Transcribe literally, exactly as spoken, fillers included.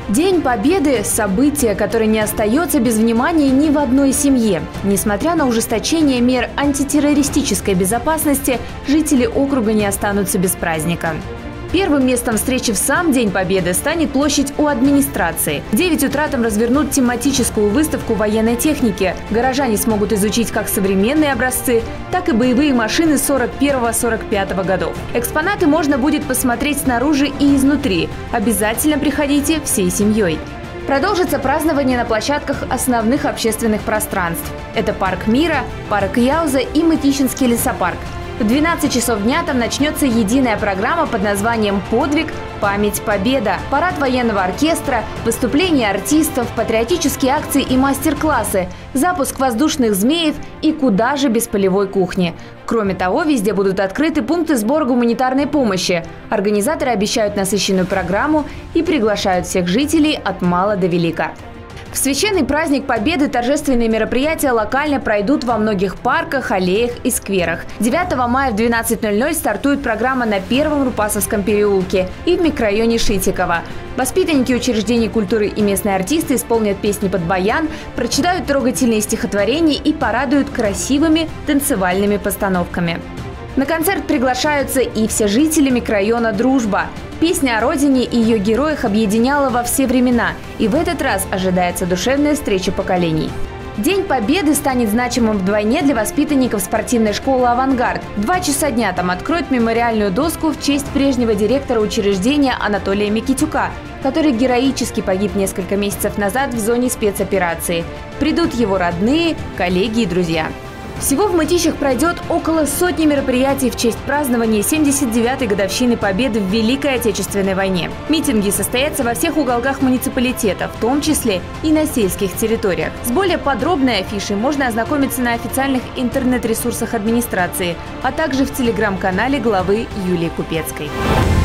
День Победы – событие, которое не остается без внимания ни в одной семье. Несмотря на ужесточение мер антитеррористической безопасности, жители округа не останутся без праздника. Первым местом встречи в сам День Победы станет площадь у администрации. В девять утра там развернут тематическую выставку военной техники. Горожане смогут изучить как современные образцы, так и боевые машины сорок первого — сорок пятого годов. Экспонаты можно будет посмотреть снаружи и изнутри. Обязательно приходите всей семьей. Продолжится празднование на площадках основных общественных пространств. Это Парк Мира, Парк Яуза и Мытищинский лесопарк. В двенадцать часов дня там начнется единая программа под названием «Подвиг. Память. Победа». Парад военного оркестра, выступления артистов, патриотические акции и мастер-классы, запуск воздушных змеев и куда же без полевой кухни. Кроме того, везде будут открыты пункты сбора гуманитарной помощи. Организаторы обещают насыщенную программу и приглашают всех жителей от мала до велика. В священный праздник Победы торжественные мероприятия локально пройдут во многих парках, аллеях и скверах. девятого мая в двенадцать ноль ноль стартует программа на Первом Рупасовском переулке и в микрорайоне Шитиково. Воспитанники учреждений культуры и местные артисты исполнят песни под баян, прочитают трогательные стихотворения и порадуют красивыми танцевальными постановками. На концерт приглашаются и все жители микрорайона «Дружба». Песня о родине и ее героях объединяла во все времена, и в этот раз ожидается душевная встреча поколений. День Победы станет значимым вдвойне для воспитанников спортивной школы «Авангард». В два часа дня там откроют мемориальную доску в честь прежнего директора учреждения Анатолия Микитюка, который героически погиб несколько месяцев назад в зоне спецоперации. Придут его родные, коллеги и друзья. Всего в Мытищах пройдет около сотни мероприятий в честь празднования семьдесят девятой годовщины Победы в Великой Отечественной войне. Митинги состоятся во всех уголках муниципалитета, в том числе и на сельских территориях. С более подробной афишей можно ознакомиться на официальных интернет-ресурсах администрации, а также в телеграм-канале главы Юлии Купецкой.